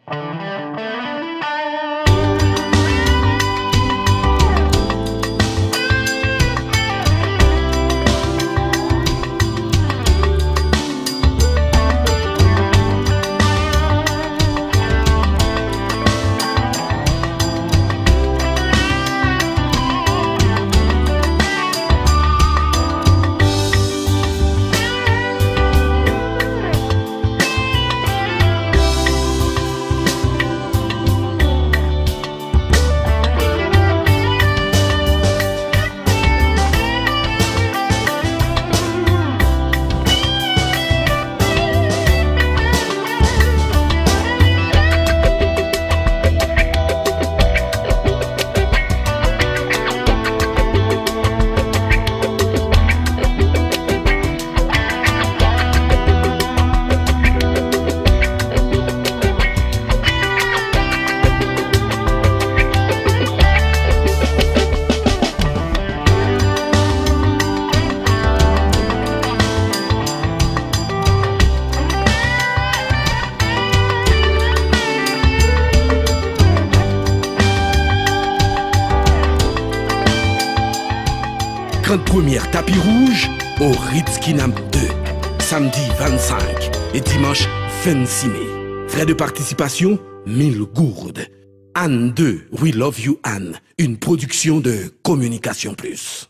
Première tapis rouge au Ritz-Kinam 2, samedi 25 et dimanche 26 mai. Frais de participation, 1000 gourdes. Anne 2, We Love You Anne, une production de Communication Plus.